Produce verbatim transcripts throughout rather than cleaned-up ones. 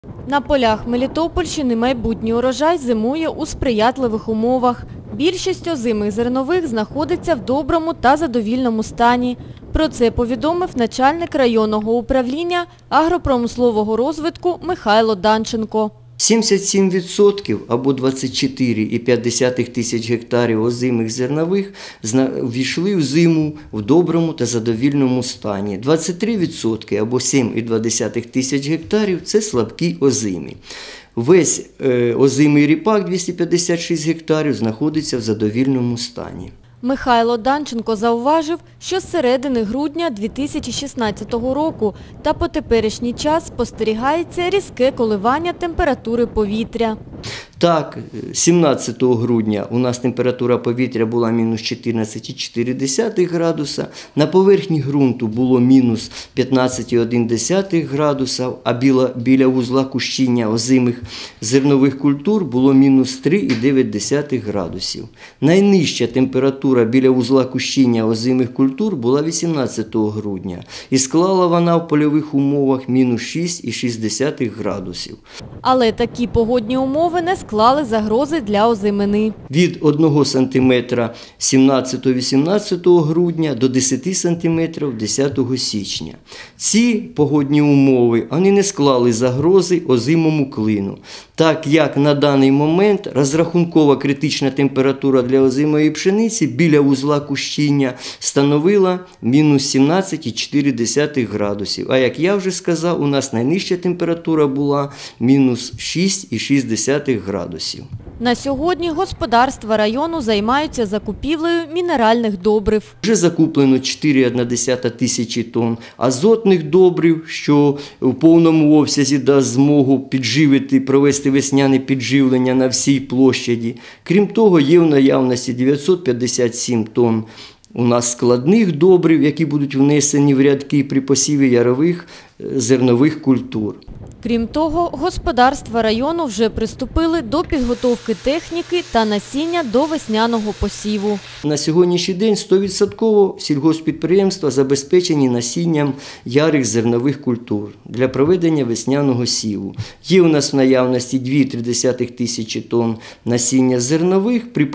На полях Мелітопольщини майбутній урожай зимує у сприятливих умовах. Більшість озимих зернових знаходиться в доброму та задовільному стані. Про це повідомив начальник районного управління агропромислового розвитку Михайло Данченко. сімдесят сім відсотків або двадцять чотири цілих п'ять десятих тисяч гектарів озимих зернових ввійшли в зиму в доброму та задовільному стані. двадцять три відсотки або сім цілих дві десятих тисяч гектарів – це слабкі озимі. Весь е, озимий ріпак двісті п'ятдесят шість гектарів знаходиться в задовільному стані. Михайло Данченко зауважив, що з середини грудня дві тисячі шістнадцятого року та по теперішній час спостерігається різке коливання температури повітря. Так, сімнадцятого грудня у нас температура повітря була мінус чотирнадцять цілих чотири десятих градуса, на поверхні ґрунту було мінус п'ятнадцять цілих одна десята градуса, а біля, біля вузла кущіння озимих зернових культур було мінус три цілих дев'ять десятих градусів. Найнижча температура біля вузла кущіння озимих культур була вісімнадцятого грудня і склала вона в польових умовах мінус шість цілих шість десятих градусів. Але такі погодні умови не склали загрози для озимини. Від одного сантиметра сімнадцятого-вісімнадцятого грудня до десяти сантиметрів десятого січня. Ці погодні умови вони не склали загрози озимому клину, так як на даний момент розрахункова критична температура для озимої пшениці біля вузла кущіння становила мінус сімнадцять цілих чотири десятих градусів. А як я вже сказав, у нас найнижча температура була мінус шість цілих шість десятих градусів. На сьогодні господарства району займаються закупівлею мінеральних добрив. Вже закуплено чотири цілих одна десята тисячі тонн азотних добрив, що в повному обсязі дасть змогу підживити, провести весняне підживлення на всій площаді. Крім того, є в наявності дев'ятсот п'ятдесят сім тонн у нас складних добрив, які будуть внесені в рядки при посіві ярових зернових культур. Крім того, господарства району вже приступили до підготовки техніки та насіння до весняного посіву. На сьогоднішній день сто відсотків сільгосппідприємства забезпечені насінням ярих зернових культур для проведення весняного сіву. Є у нас в наявності дві цілих три десятих тисячі тонн насіння зернових, при,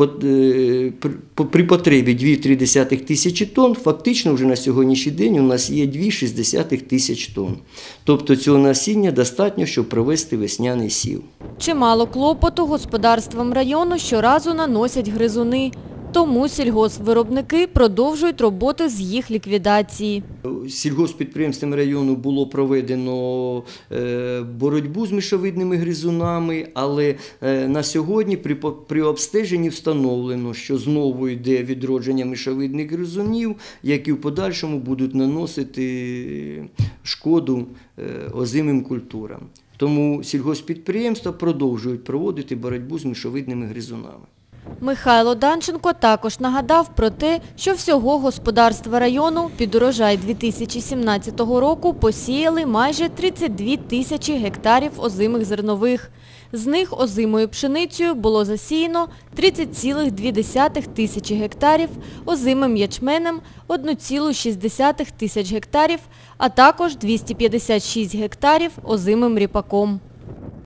при потребі дві цілих три десятих тисячі тонн, фактично вже на сьогоднішній день у нас є дві цілих шість десятих тисяч тонн. Тобто цього насіння достатньо, щоб провести весняний сів. Чимало клопоту господарствам району щоразу наносять гризуни. Тому сільгоспвиробники продовжують роботи з їх ліквідації. Сільгосппідприємством району було проведено боротьбу з мишовидними гризунами, але на сьогодні при, при обстеженні встановлено, що знову йде відродження мишовидних гризунів, які в подальшому будуть наносити шкоду озимим культурам. Тому сільгосппідприємства продовжують проводити боротьбу з мишовидними гризунами. Михайло Данченко також нагадав про те, що всього господарства району під урожай дві тисячі сімнадцятого року посіяли майже тридцять дві тисячі гектарів озимих зернових. З них озимою пшеницею було засіяно тридцять цілих дві десятих тисячі гектарів, озимим ячменем – одна ціла шість десятих тисяч гектарів, а також двісті п'ятдесят шість гектарів озимим ріпаком.